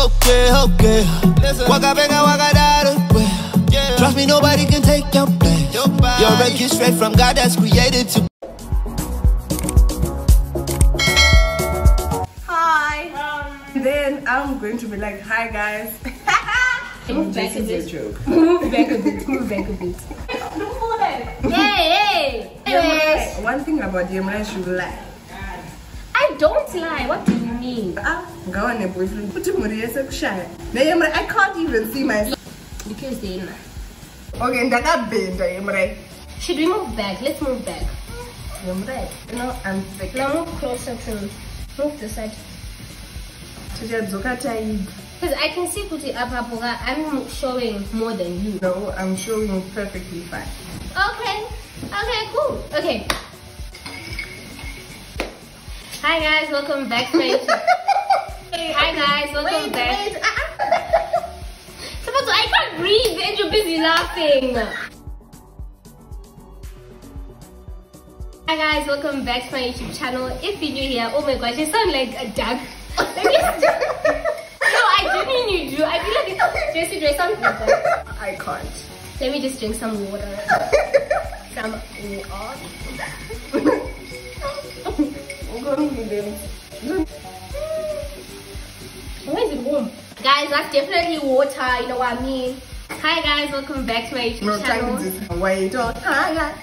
Okay. Waka bega, waka da. Trust me, nobody can take your place. You're a gift straight from God that's created to. Then I'm going to be like, hi guys. Move back a bit. Joke. Move back a bit. Hey. Anyways. One thing about Yemra, she will lie. I don't lie. What do you mean? Go on a boyfriend. Put him on the shy. I can't even see myself. Because then. Okay, that's a bit, Yemra. Should we move back? Let's move back. Yemra. No, I'm sick. Now move closer to me. Move the side. Because I can see Kuti Apapoga, I'm showing more than you. No, I'm showing perfectly fine. Okay, cool. Okay. Hi guys, welcome back to my YouTube. Hi guys, welcome back. I can't breathe and you're busy laughing. Hi guys, welcome back to my YouTube channel. If you're new here, oh my gosh, you sound like a duck. No, I genuinely do. I feel like it's Jessie, do I sound like that? I can't. Let me just drink some water. Why is it warm? Guys, that's definitely water, you know what I mean? Hi guys, welcome back to my YouTube channel. Wait, hi guys.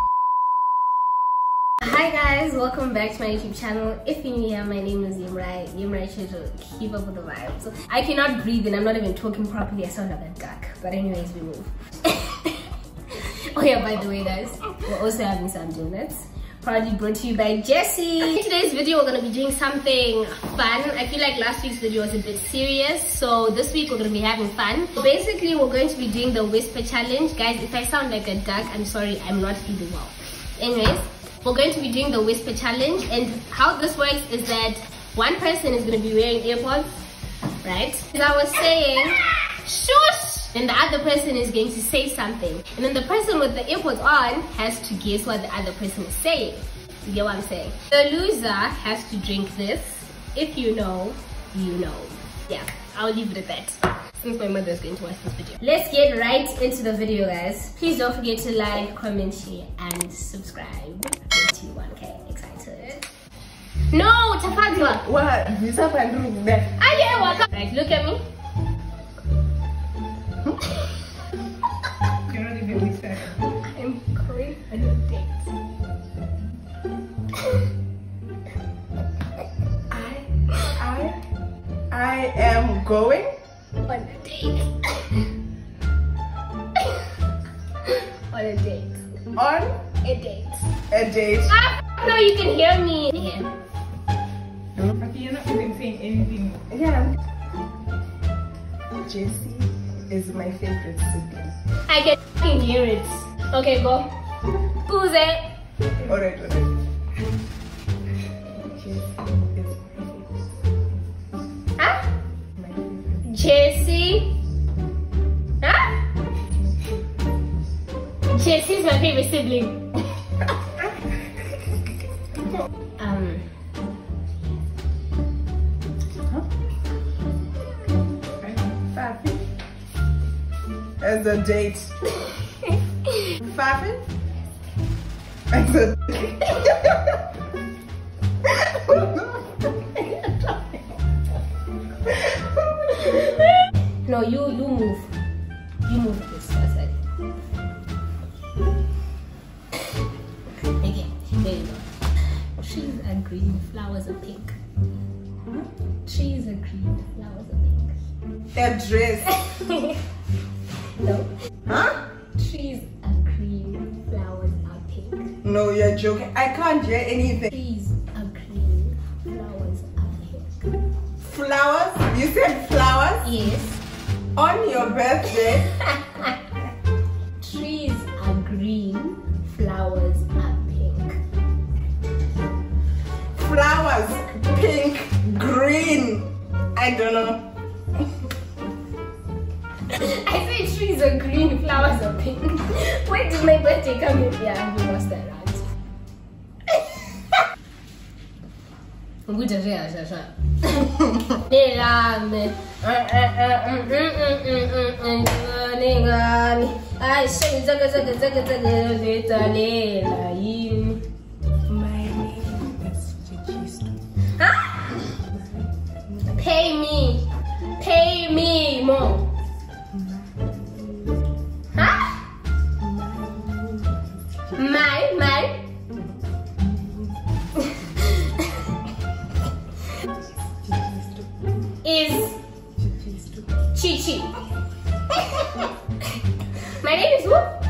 Hi guys, welcome back to my YouTube channel. If you're new here, my name is Yemra to keep up with the vibes. I cannot breathe and I'm not even talking properly. I sound like a duck. But anyways, we move. Oh yeah, by the way guys, we're also having some donuts. Proudly brought to you by Jessie. In today's video, we're going to be doing something fun. I feel like last week's video was a bit serious. So this week, we're going to be having fun. So basically, we're going to be doing the whisper challenge. Guys, if I sound like a duck, I'm sorry, I'm not feeling well. Anyways, we're going to be doing the whisper challenge, and how this works is that one person is going to be wearing earpods, right? As I was saying, shush! And the other person is going to say something, and then the person with the earpods on has to guess what the other person is saying. You get what I'm saying? The loser has to drink this. If you know, you know. Yeah, I'll leave it at that. Since my mother is going to watch this video. Let's get right into the video, guys. Please don't forget to like, comment, share, and subscribe. Get to 1K. Excited? No, Tafadwa. What? Right, look at me. Cannot even be fair. I'm going on a date. I am going on a date. On a date. On a date. A date. No, you can hear me. Yeah. Okay, you're not even saying anything. Yeah. Jessie is my favorite sibling. I can fucking hear it. Okay, go. Who's it? Alright. Jessie? Huh? Jessie's my favorite sibling. As a date. Faffin? As a date. No, you move. You move this side. Okay, there you go. Trees are green, flowers are pink. Trees are green, flowers are pink. A dress. No. Huh? Trees are green, flowers are pink. No, you're joking. I can't hear anything. Trees are green, flowers are pink. Flowers? You said flowers? Yes. On your birthday? Trees are green, flowers are pink. Flowers, pink, green. I don't know. I said trees are green, flowers are pink. When did my birthday come in? Yeah, you lost that right. Nigami. Nigami. I say zaga. My name is Chichisto. Huh? Pay me more. Huh? My is Chichi. My name is who?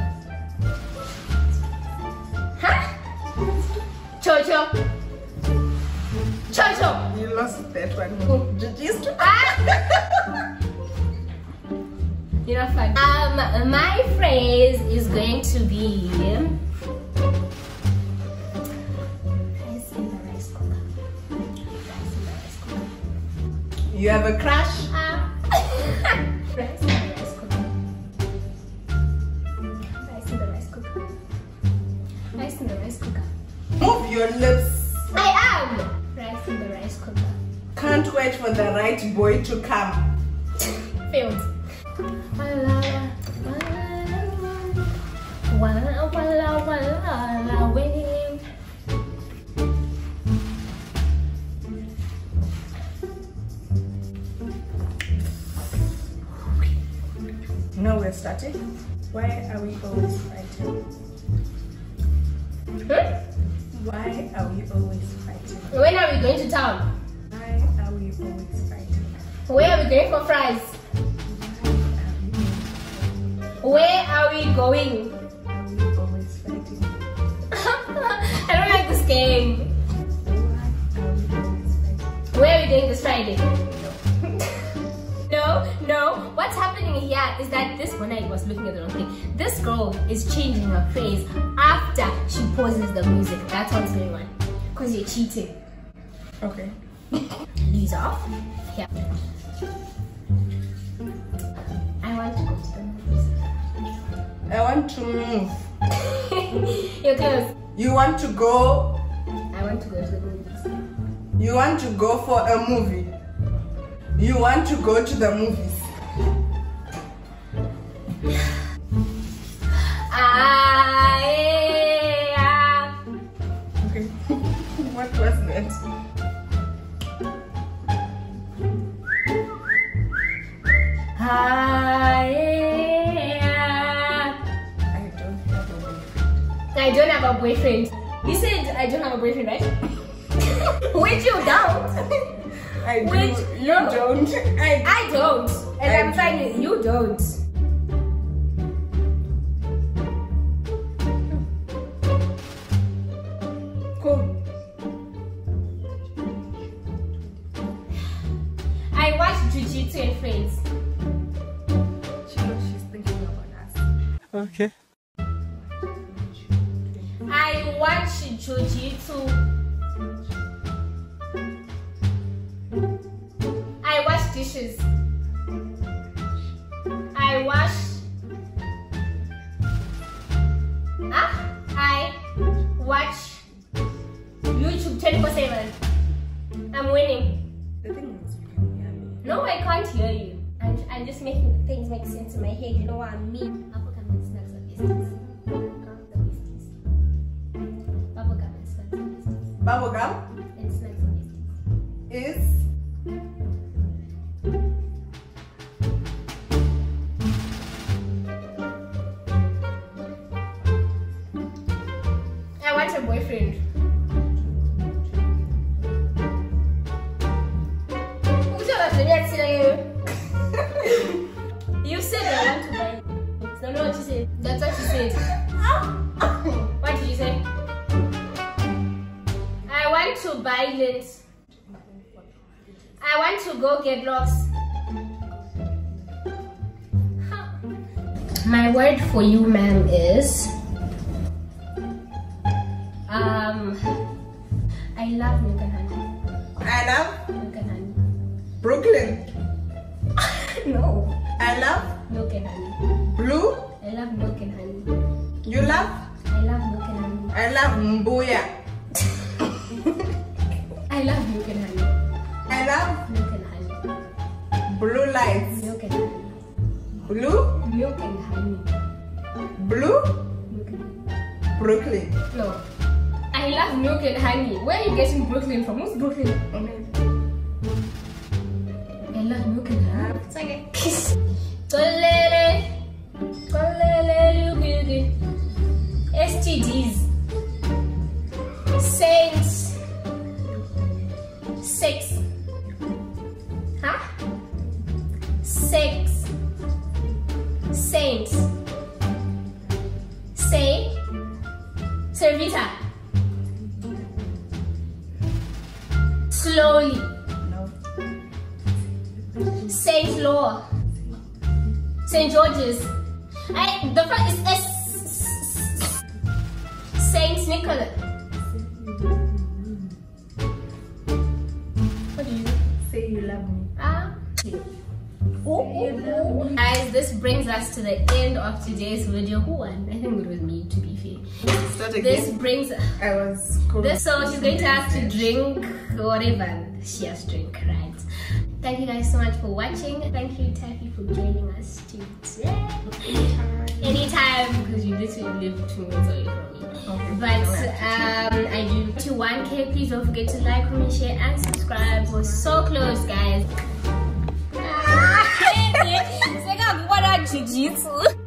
Huh? Chocho. You lost that one. Chichisto. You're not funny. My phrase is going to be rice in the rice cooker. You have a crush? Rice in the rice cooker. Rice in the rice cooker. Rice in the rice cooker. Move your lips. I am rice in the rice cooker. Can't wait for the right boy to come. Failed. Now we're starting. Why are we always fighting? Why are we always fighting? When are we going to town? Why are we always fighting? Where are we going for fries? Where are we going? Why are we always fighting? I don't like this game. Why are we always fighting? Where are we going this Friday? No. What's happening here is that when I was looking at the wrong thing, this girl is changing her phrase after she pauses the music. That's what's going on. Because you're cheating. Okay. These off. Yeah. I want to go to the movies. I want to move. You're close. You want to go? I want to go to the movies. You want to go for a movie? You want to go to the movies? Okay. What was that? I don't have a boyfriend. You said I don't have a boyfriend, right? Which you don't. I do. Which You don't. I don't. And I'm fine with you don't. Cool. I watch Jujutsu and Friends. She knows she's thinking about us. Okay. I watch Jujutsu. I wash dishes. I wash. I watch YouTube 24/7. I'm winning. The thing is, you can hear me. No, I can't hear you. I'm just making things make sense in my head. You know what I mean? Bubblegum and snacks or biscuits. The biscuits. Bubblegum and snacks or biscuits. Bubblegum And snacks or biscuits. is I want a boyfriend. You said I want to buy. No, what you said. That's what you said. What did you say? I want to buy lint. I want to go get locks. My word for you, ma'am, is I love milk and honey. I love Milk and honey. Brooklyn. No. I love Milk and honey. Blue. I love milk and honey. You love? I love milk and honey. I love Mbuya. I love milk and honey. I love Milk and honey. lights. Milk and honey. Blue? Milk and honey. Blue? Milk and honey. Brooklyn. No. I love milk and honey. Where are you getting Brooklyn from? Who's Brooklyn? I love milk and honey. It's okay. STDs. Saints. Sex. Huh? Sex. Saints. Say. Servita. Slowly. No. Saint Law. St. George's. The first is S. Saint Nicholas. What do you Say you love me. Guys, this brings us to the end of today's video. Who won? I think it was me, to be fair. Start again. This brings I was cool. so she's going to have to drink whatever she has to drink, right? Thank you guys so much for watching. Thank you, Taffy, for joining us today. Anytime, because you literally live 2 minutes away from me. Okay. But I do to 1K. Please don't forget to like, comment, share, and subscribe. We're so close, guys. Jiu-jitsu.